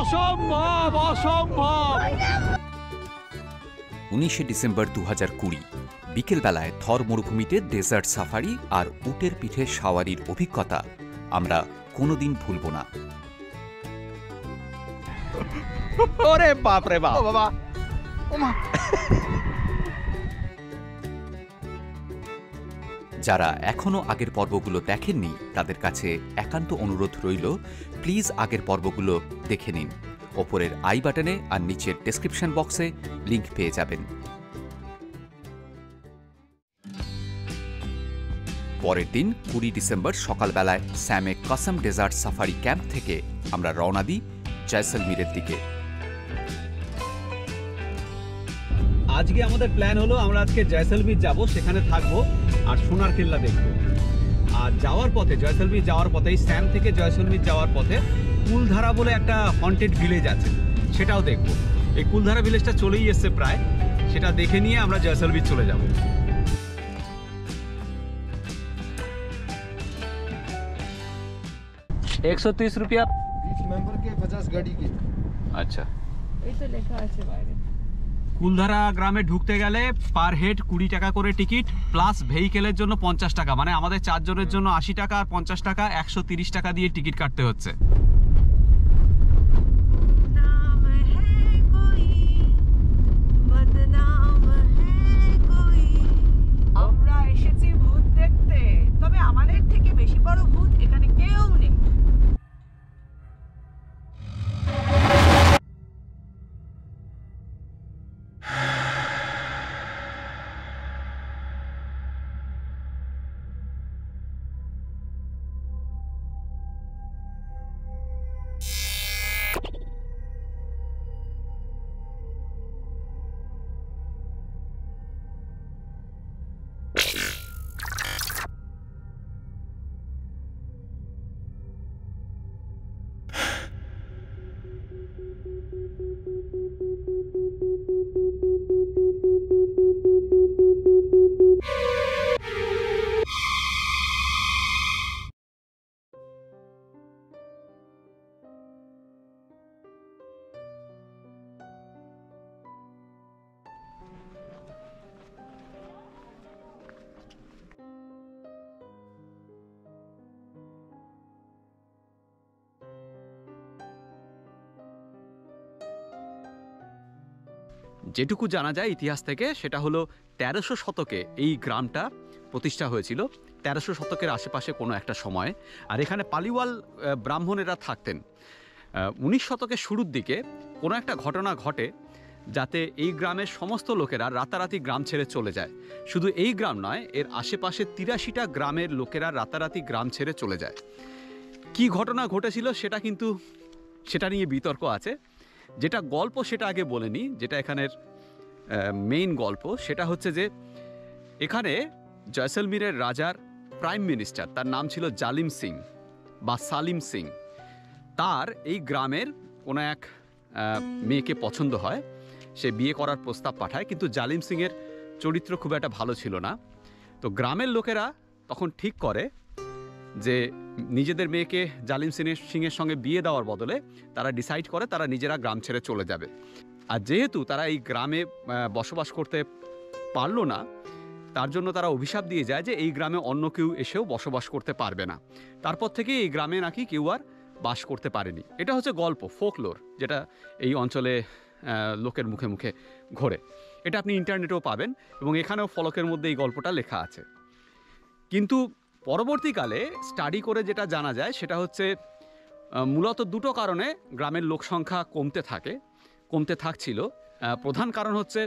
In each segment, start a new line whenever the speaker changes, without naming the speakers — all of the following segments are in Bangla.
অসম্ভব অসম্ভব।
19শে ডিসেম্বর 2020 বিকেলবেলায় থর মরুভূমিতে ডেজার্ট সাফারি আর উটের পিঠে সাওয়ারির অভিজ্ঞতা আমরা কোনোদিন ভুলব না।
ওরে বাপ রে বাপ, বাবা ওমা।
যারা এখনো আগের পর্বগুলো দেখেননি তাদের কাছে একান্ত অনুরোধ রইল, প্লিজ আগের পর্বগুলো দেখে নিন। ওপরের আই বাটনে আর নিচের ডেসক্রিপশন বক্সে লিংক পেয়ে যাবেন। পরের দিন 20 ডিসেম্বর সকালবেলায় স্যামে কসম ডেজার্ট সাফারি ক্যাম্প থেকে আমরা রওনা দিই জয়সলমীরের দিকে।
আজকে আমাদের প্ল্যান হলো আমরা আজকে জয়সলমীর যাব, সেখানে থাকবো আর সোনার কেল্লা দেখবো। আর যাওয়ার পথে, জয়সলমীর যাওয়ার পথে, এই স্যাম থেকে জয়সলমীর যাওয়ার পথে কুলধারা বলে একটা হন্টেড ভিলেজ আছে, সেটাও দেখবো। এই কুলধারা ভিলেজটা চলেই এসছে প্রায়, সেটা দেখে নিয়ে আমরা জয়সলমীর চলে যাব। 130 रुपया
20 मेंबर के 50 गाड़ी के।
আচ্ছা,
এই তো লেখা আছে বাইরে।
কুলধারা গ্রামে ঢুকতে গেলে পার হেড 20 টাকা করে টিকিট, প্লাস ভেহিকেলের জন্য 50 টাকা, মানে আমাদের 4 জনের জন্য 80 টাকা আর 50 টাকা 130 টাকা দিয়ে টিকিট কাটতে হচ্ছে।
আমরা এসেছি ভূত দেখতে, তবে আমাদের থেকে বেশি বড় ভূত এখানে কেউ নেই।
যেটুকু জানা যায় ইতিহাস থেকে সেটা হলো 1300 শতকে এই গ্রামটা প্রতিষ্ঠা হয়েছিল, 1300 শতকের আশেপাশে কোনো একটা সময়ে। আর এখানে পালিওয়াল ব্রাহ্মণেরা থাকতেন। 19 শতকের শুরুর দিকে কোনো একটা ঘটনা ঘটে যাতে এই গ্রামের সমস্ত লোকেরা রাতারাতি গ্রাম ছেড়ে চলে যায়। শুধু এই গ্রাম নয়, এর আশেপাশে 83টা গ্রামের লোকেরা রাতারাতি গ্রাম ছেড়ে চলে যায়। কি ঘটনা ঘটেছিল সেটা নিয়ে বিতর্ক আছে। যেটা গল্প সেটা আগে বলে নিই, যেটা এখানের মেইন গল্প সেটা হচ্ছে যে এখানে জয়সলমীরের রাজার প্রাইম মিনিস্টার, তার নাম ছিল জালিম সিং বা সালিম সিং। তার এই গ্রামের কোনো এক মেয়েকে পছন্দ হয়, সে বিয়ে করার প্রস্তাব পাঠায়, কিন্তু জালিম সিংয়ের চরিত্র খুব একটা ভালো ছিল না। তো গ্রামের লোকেরা তখন ঠিক করে যে নিজেদের মেয়েকে জালিম সিংয়ের সঙ্গে বিয়ে দেওয়ার বদলে তারা ডিসাইড করে তারা নিজেরা গ্রাম ছেড়ে চলে যাবে। আর যেহেতু তারা এই গ্রামে বসবাস করতে পারলো না, তার জন্য তারা অভিশাপ দিয়ে যায় যে এই গ্রামে অন্য কেউ এসেও বসবাস করতে পারবে না। তারপর থেকে এই গ্রামে নাকি কেউ আর বাস করতে পারেনি। এটা হচ্ছে গল্প, ফোকলোর, যেটা এই অঞ্চলে লোকের মুখে মুখে ঘোরে। এটা আপনি ইন্টারনেটেও পাবেন এবং এখানেও ফলকের মধ্যে এই গল্পটা লেখা আছে। কিন্তু পরবর্তীকালে স্টাডি করে যেটা জানা যায় সেটা হচ্ছে মূলত দুটো কারণে গ্রামের লোক সংখ্যা কমতে থাকছিল। প্রধান কারণ হচ্ছে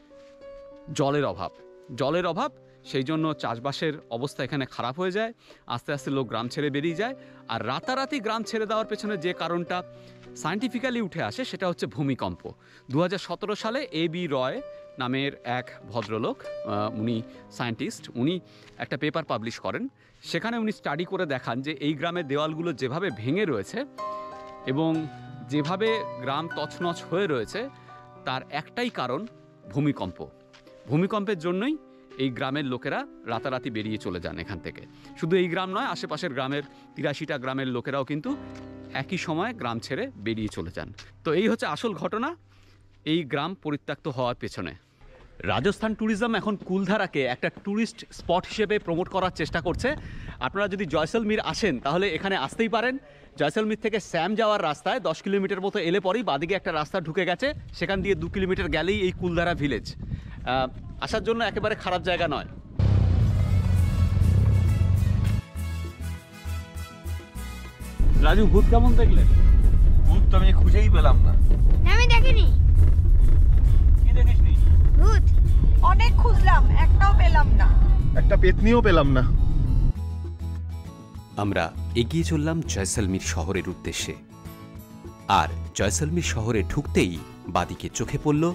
জলের অভাব। সেই জন্য চাষবাসের অবস্থা এখানে খারাপ হয়ে যায়, আস্তে আস্তে লোক গ্রাম ছেড়ে বেরিয়ে যায়। আর রাতারাতি গ্রাম ছেড়ে দেওয়ার পেছনে যে কারণটা সায়েন্টিফিক্যালি উঠে আসে সেটা হচ্ছে ভূমিকম্প। 2017 সালে AB রয় নামের এক ভদ্রলোক, উনি সায়েন্টিস্ট, উনি একটা পেপার পাবলিশ করেন। সেখানে উনি স্টাডি করে দেখান যে এই গ্রামের দেওয়ালগুলো যেভাবে ভেঙে রয়েছে এবং যেভাবে গ্রাম তছনছ হয়ে রয়েছে তার একটাই কারণ ভূমিকম্পের জন্যই এই গ্রামের লোকেরা রাতারাতি বেরিয়ে চলে যান এখান থেকে। শুধু এই গ্রাম নয়, আশেপাশের গ্রামের 83টা গ্রামের লোকেরাও কিন্তু একই সময় গ্রাম ছেড়ে বেরিয়ে চলে যান। তো এই হচ্ছে আসল ঘটনা এই গ্রাম পরিত্যক্ত হওয়ার পেছনে। রাজস্থান ট্যুরিজম এখন কুলধারাকে একটা ট্যুরিস্ট স্পট হিসেবে প্রমোট করার চেষ্টা করছে। আপনারা যদি জয়সলমীর আসেন তাহলে এখানে আসতেই পারেন। জয়সলমীর থেকে স্যাম যাওয়ার রাস্তায় 10 কিলোমিটার মতো এলে পরেই বাদিকে একটা রাস্তা ঢুকে গেছে, সেখান দিয়ে 2 কিলোমিটার গেলেই এই কুলধারা ভিলেজ। আসার জন্য একেবারে খারাপ জায়গা নয়। রাজু, ভূত কেমন দেখলেন?
ভূত তো আমি খুঁজেই পেলাম না।
আমি দেখিনি
কি দেখিসনি?
ভূত।
অনেক খুঁজলাম, একটাও পেলাম না।
একটা পেতনিও পেলাম না।
আমরা এগিয়ে চললাম জয়সলমীর শহরের উদ্দেশ্যে। আর জয়সলমীর শহরে ঢুকতেই বাদিকে চোখে পড়ল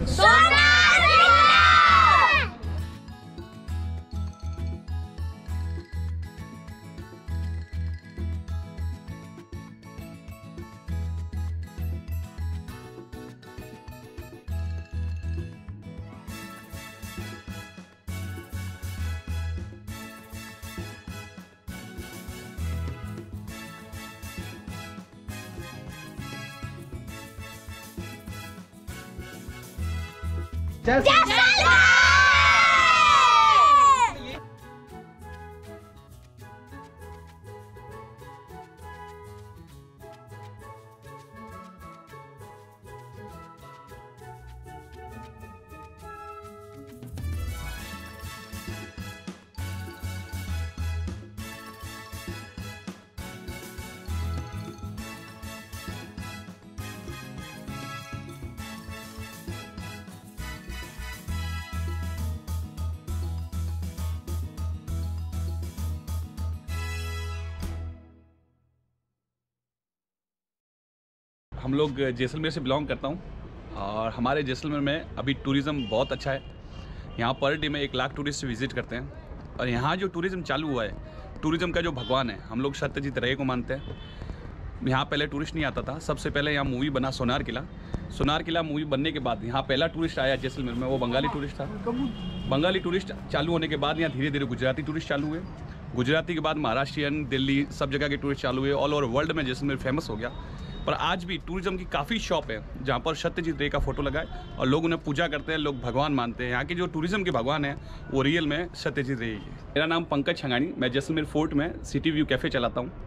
हम लोग जैसलमेर से बिलोंग करता हूँ और हमारे जैसलमेर में अभी टूरिज़्म बहुत अच्छा है। यहाँ पर डे में 1 लाख टूरिस्ट विज़िट करते हैं और यहाँ जो टूरिज़्म चालू हुआ है, टूरिज़्म का जो भगवान है, हम लोग सत्यजीत रे को मानते हैं। यहाँ पहले टूरिस्ट नहीं आता था। सबसे पहले यहाँ मूवी बना सोनार किला। सोनार किला मूवी बनने के बाद यहाँ पहला टूरिस्ट आया जैसलमेर में, वो बंगाली टूरिस्ट था। बंगाली टूरिस्ट चालू होने के बाद यहाँ धीरे धीरे गुजराती टूरिस्ट चालू हुए। गुजराती के बाद महाराष्ट्रियन, दिल्ली, सब जगह के टूरिस्ट चालू हुए। ऑल ओवर वर्ल्ड में जैसलमेर फेमस हो गया। पर आज भी टूरिज़्म की काफ़ी शॉप है जहाँ पर सत्यजीत रे का फोटो लगाए और लोग उन्हें पूजा करते हैं, लोग भगवान मानते हैं। यहाँ के जो टूरिज़्म के भगवान हैं वो रियल में सत्यजीत रे ही है। मेरा नाम पंकज छंगानी, मैं जैसलमेर फोर्ट में सिटी व्यू कैफ़े चलाता हूँ।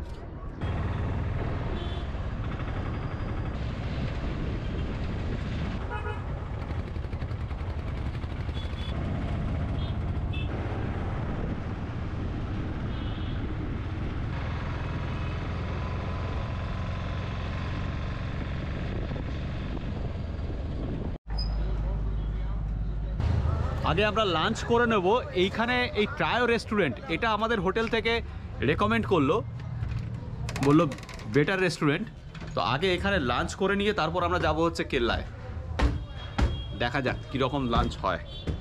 আগে আমরা লাঞ্চ করে নেব এইখানে। এই ট্রায়ো রেস্টুরেন্ট, এটা আমাদের হোটেল থেকে রেকমেন্ড করলো, বললো বেটার রেস্টুরেন্ট। তো আগে এখানে লাঞ্চ করে নিয়ে তারপর আমরা যাব হচ্ছে কেল্লায়। দেখা যাক কীরকম লাঞ্চ হয়।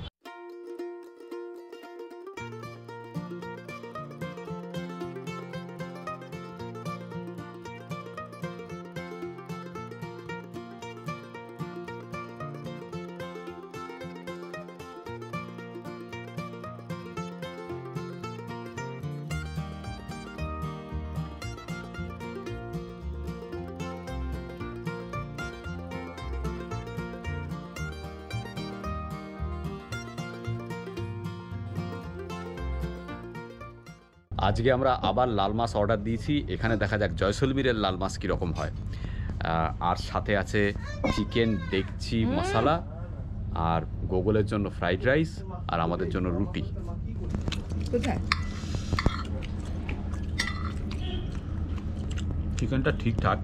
আজকে আমরা আবার লাল মাছ অর্ডার দিয়েছি। এখানে দেখা যাক জয়সলমীরের লাল মাছ কীরকম হয়। আর সাথে আছে চিকেন ডেকচি মশলা, আর গোগলের জন্য ফ্রাইড রাইস, আর আমাদের জন্য রুটি।
কোথায়?
চিকেনটা ঠিকঠাক,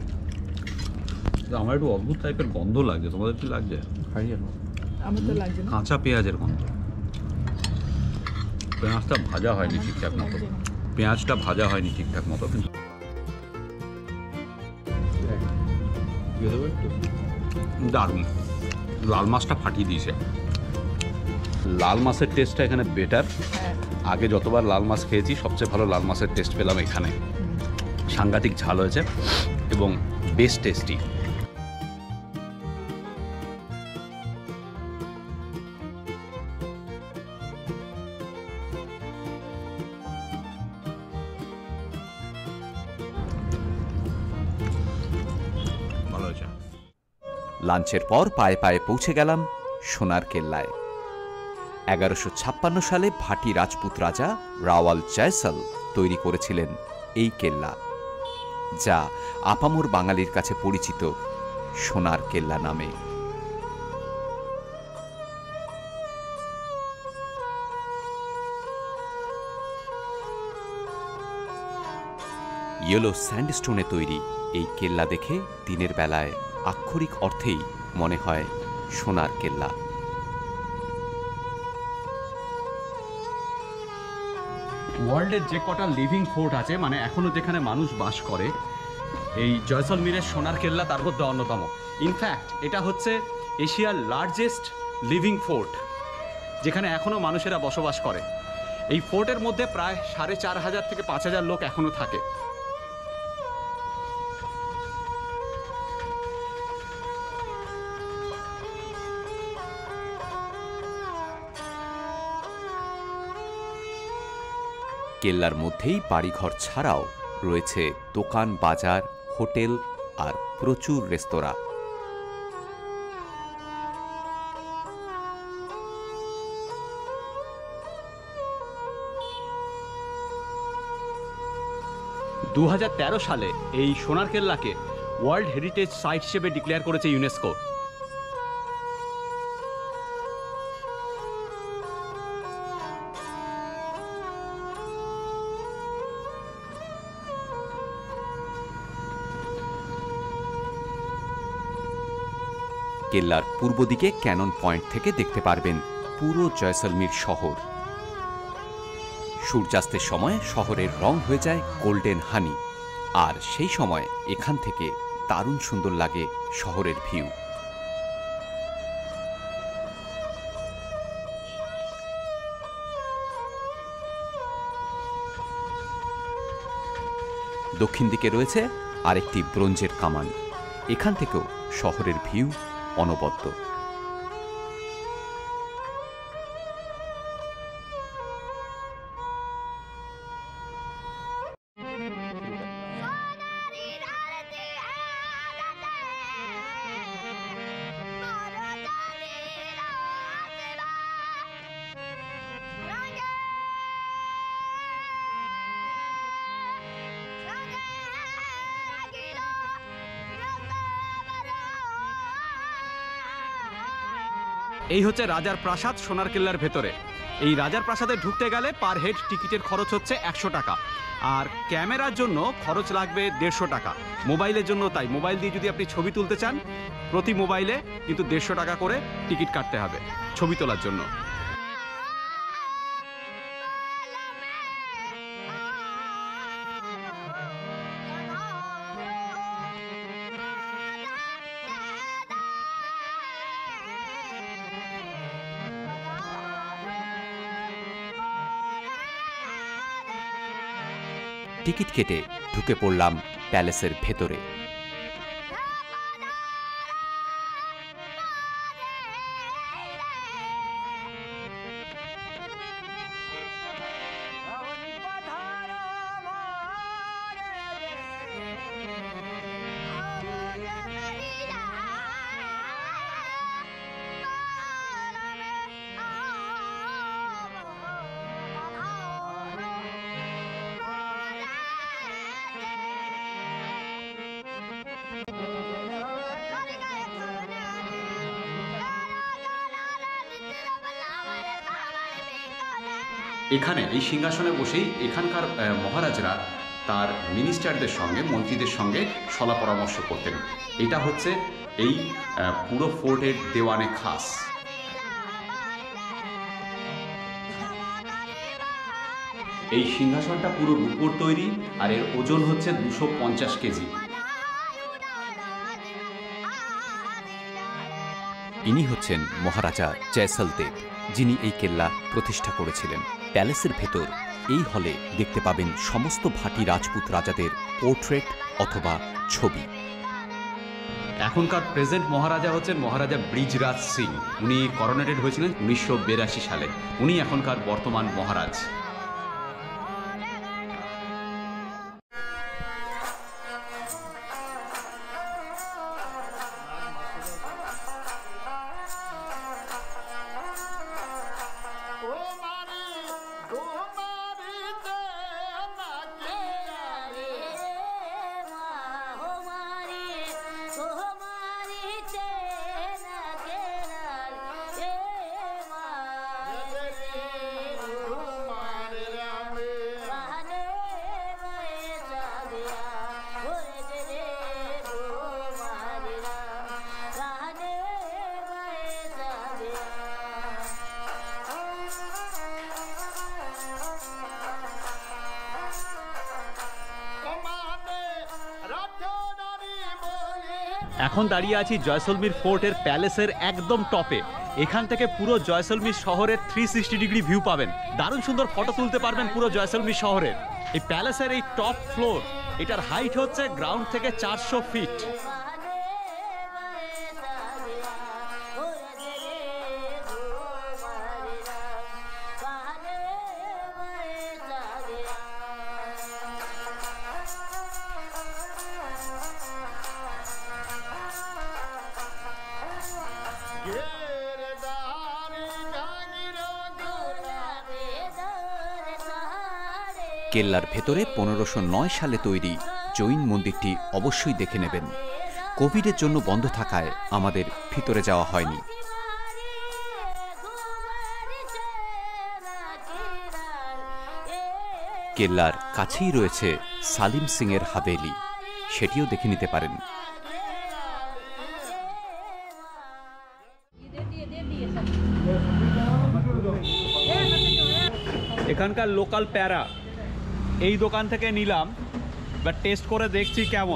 আমার একটু অদ্ভুত টাইপের গন্ধ লাগছে। তোমাদের কি লাগছে?
আমার তো লাগছে না।
কাঁচা পেঁয়াজের গন্ধ। পেঁয়াজটা ভাজা হয়নি ঠিকঠাক মতো, পেঁয়াজটা ভাজা হয়নি ঠিকঠাক মতো। কিন্তু দারুণ, লাল মাছটা ফাটিয়ে দিয়েছে। লাল মাছের টেস্টটা এখানে বেটার। আগে যতবার লাল মাছ খেয়েছি সবচেয়ে ভালো লাল মাছের টেস্ট পেলাম এখানে। সাংঘাতিক ঝাল হয়েছে এবং বেশ টেস্টি। যা।
লাঞ্চের পর পায়ে পায়ে পৌঁছে গেলাম সোনার কেল্লায়। 1156 সালে ভাটি রাজপুত রাজা রাওয়াল জয়সল তৈরি করেছিলেন এই কেল্লা, যা আপামর বাঙালির কাছে পরিচিত সোনার কেল্লা নামে। ইয়েলো স্যান্ডস্টোনে তৈরি এই কেল্লা দেখে দিনের বেলায় আক্ষরিক অর্থেই মনে হয় সোনার কেল্লা।
ওয়ার্ল্ডের যে কটা লিভিং ফোর্ট আছে, মানে এখনো যেখানে মানুষ বাস করে, এই জয়সলমীরের সোনার কেল্লা তার মধ্যে অন্যতম। ইনফ্যাক্ট এটা হচ্ছে এশিয়ার লার্জেস্ট লিভিং ফোর্ট, যেখানে এখনো মানুষেরা বসবাস করে। এই ফোর্টের মধ্যে প্রায় 4500 থেকে 5000 লোক এখনো থাকে।
কেল্লার মধ্যেই বাড়িঘর ছাড়াও রয়েছে দোকান, বাজার, হোটেল আর প্রচুর রেস্তোরাঁ।
সালে এই সোনার কেল্লাকে ওয়ার্ল্ড হেরিটেজ সাইট হিসেবে ডিক্লেয়ার করেছে ইউনেস্কো।
কেল্লার পূর্ব দিকে ক্যানন পয়েন্ট থেকে দেখতে পারবেন পুরো জয়সলমীর শহর। সূর্যাস্তের সময় শহরের রং হয়ে যায় গোল্ডেন হানি, আর সেই সময় এখান থেকে দারুণ সুন্দর লাগে শহরের ভিউ। দক্ষিণ দিকে রয়েছে আরেকটি ব্রোঞ্জের কামান। এখান থেকেও শহরের ভিউ অনবদ্য।
এই হচ্ছে রাজার প্রাসাদ সোনার কেল্লার ভেতরে। এই রাজার প্রাসাদে ঢুকতে গেলে পার হেড টিকিটের খরচ হচ্ছে 100 টাকা, আর ক্যামেরার জন্য খরচ লাগবে 150 টাকা। মোবাইলের জন্য তাই, মোবাইল দিয়ে যদি আপনি ছবি তুলতে চান প্রতি মোবাইলে কিন্তু 150 টাকা করে টিকিট কাটতে হবে ছবি তোলার জন্য।
টিকিট কেটে ঢুকে পড়লাম প্যালেসের ভেতরে।
এখানে এই সিংহাসনে বসেই এখানকার মহারাজরা তার মিনিস্টারদের সঙ্গে, মন্ত্রীদের সঙ্গে সলা পরামর্শ করতেন। এটা হচ্ছে এই পুরো ফোর্টের দেওয়ানে খাস। এই সিংহাসনটা পুরো রূপোর তৈরি, আর এর ওজন হচ্ছে 250 কেজি।
ইনি হচ্ছেন মহারাজা জয়সল দেব, যিনি এই কেল্লা প্রতিষ্ঠা করেছিলেন। প্যালেসের ভেতর এই হলে দেখতে পাবেন সমস্ত ভাটি রাজপুত রাজাদের পোর্ট্রেট অথবা ছবি।
এখনকার প্রেজেন্ট মহারাজা হচ্ছেন মহারাজা ব্রিজরাজ সিং। উনি করোনেটেড হয়েছিলেন 1982 সালে। উনি এখনকার বর্তমান মহারাজ। এখন দাঁড়িয়ে আছি জয়সলমীর ফোর্টের প্যালেসের একদম টপে। এখান থেকে পুরো জয়সলমীর শহরের 360 ডিগ্রি ভিউ পাবেন। দারুণ সুন্দর ফটো তুলতে পারবেন পুরো জয়সলমীর শহরের। এই প্যালেসের এই টপ ফ্লোর, এটার হাইট হচ্ছে গ্রাউন্ড থেকে 400 ফিট।
কেল্লার ভেতরে 1509 সালে তৈরি জৈন মন্দিরটি অবশ্যই দেখে নেবেন। কোভিডের জন্য বন্ধ থাকায় আমাদের ভিতরে যাওয়া হয়নি। কেল্লার কাছেই রয়েছে সালিম সিংয়ের হাভেলি, সেটিও দেখে নিতে পারেন।
এখানকার লোকাল প্যারা এই দোকান থেকে নিলাম, বা টেস্ট করে দেখছি কেমন।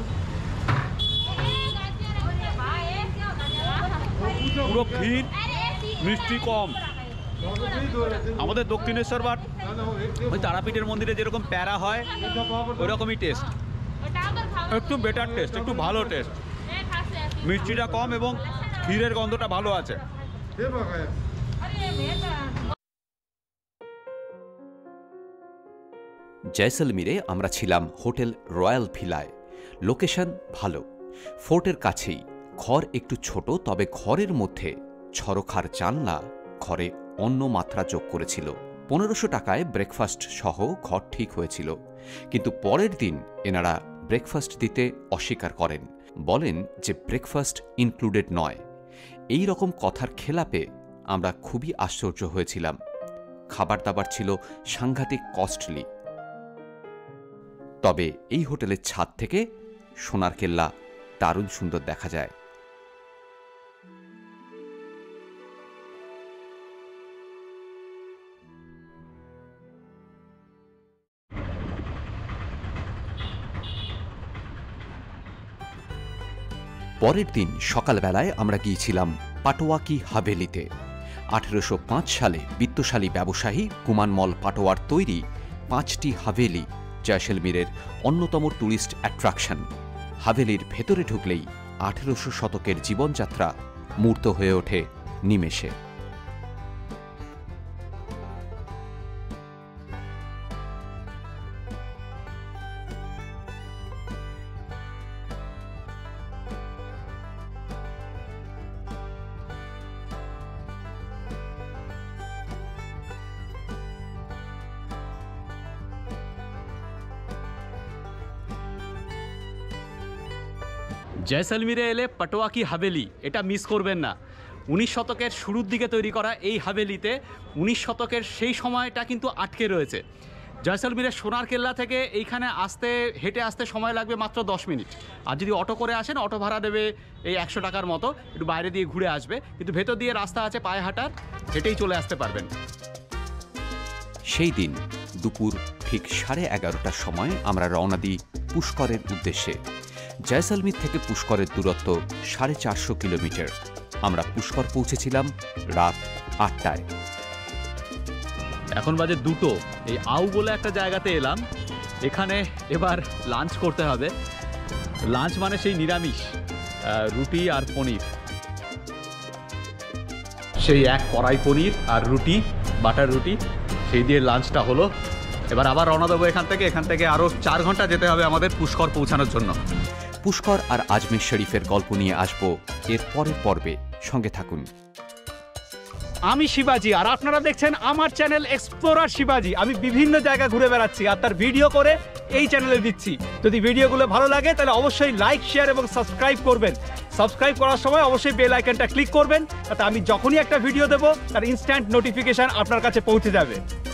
পুরো ক্ষীর, মিষ্টি কম। আমাদের দক্ষিণেশ্বর বা ওই তারাপীঠের মন্দিরে যেরকম প্যারা হয় ওই রকমই টেস্ট, একটু বেটার টেস্ট, একটু ভালো টেস্ট। মিষ্টিটা কম এবং ক্ষীরের গন্ধটা ভালো আছে।
জয়সলমীরে আমরা ছিলাম হোটেল রয়্যাল ভিলায়। লোকেশন ভালো, ফোর্টের কাছেই। ঘর একটু ছোট, তবে ঘরের মধ্যে ঝরোখার জানলা ঘরে অন্য মাত্রা যোগ করেছিল। 1500 টাকায় ব্রেকফাস্ট সহ ঘর ঠিক হয়েছিল, কিন্তু পরের দিন এনারা ব্রেকফাস্ট দিতে অস্বীকার করেন। বলেন যে ব্রেকফাস্ট ইনক্লুডেড নয়। এই রকম কথার খেলাপে আমরা খুবই আশ্চর্য হয়েছিলাম। খাবার দাবার ছিল সাংঘাতিক কস্টলি। তবে এই হোটেলের ছাদ থেকে সোনার কেল্লা দারুণ সুন্দর দেখা যায়। পরের দিন সকালবেলায় আমরা গিয়েছিলাম পাটোয়াকি হাভেলিতে। 1805 সালে বিত্তশালী ব্যবসায়ী কুমানমল পাটোয়ার তৈরি 5টি হাভেলি জয়সলমীরের অন্যতম ট্যুরিস্ট অ্যাট্রাকশন। হাভেলির ভেতরে ঢুকলেই 1800 শতকের জীবনযাত্রা মূর্ত হয়ে ওঠে নিমেষে।
জয়সলমীরে এলে পাটোয়াকি হাভেলি এটা মিস করবেন না। 19 শতকের শুরুর দিকে তৈরি করা এই হাভেলিতে 19 শতকের সেই সময়টা কিন্তু আটকে রয়েছে। জয়সলমীরের সোনার কেল্লা থেকে এইখানে হেঁটে আসতে সময় লাগবে মাত্র 10 মিনিট। আর যদি অটো করে আসেন, অটো ভাড়া দেবে এই 100 টাকার মতো, একটু বাইরে দিয়ে ঘুরে আসবে। কিন্তু ভেতর দিয়ে রাস্তা আছে পায়ে হাঁটার, হেঁটেই চলে আসতে পারবেন।
সেই দিন দুপুর ঠিক 11:30টার সময় আমরা রওনা দিই পুষ্করের উদ্দেশ্যে। জয়সলমীর থেকে পুষ্করের দূরত্ব 450 কিলোমিটার। আমরা পুষ্কর পৌঁছেছিলাম রাত 8টায়।
এখন বাজে 2টো। এই আউ বলে একটা জায়গাতে এলাম। এখানে এবার লাঞ্চ করতে হবে। লাঞ্চ মানে সেই নিরামিষ, রুটি আর পনির। সেই এক কড়াই পনির আর রুটি, বাটার রুটি, সেই দিয়ে লাঞ্চটা হলো। এবার আবার রওনা দেবো এখান থেকে আরও 4 ঘন্টা যেতে হবে আমাদের পুষ্কর পৌঁছানোর জন্য।
পুষ্কর আর আজমের শরীফের গল্প নিয়ে আসবো এর পরের পর্বে। সঙ্গে থাকুন।
আমি শিবাজি, আর আপনারা দেখছেন আমার চ্যানেল এক্সপ্লোরার শিবাজি। আমি বিভিন্ন জায়গা ঘুরে বেড়াচ্ছি আর তার ভিডিও করে এই চ্যানেলে দিচ্ছি। যদি ভিডিওগুলো ভালো লাগে তাহলে অবশ্যই লাইক, শেয়ার এবং সাবস্ক্রাইব করবেন। সাবস্ক্রাইব করার সময় অবশ্যই বেল আইকনটা ক্লিক করবেন, তাতে আমি যখনই একটা ভিডিও দেবো তার ইনস্ট্যান্ট নোটিফিকেশন আপনার কাছে পৌঁছে যাবে।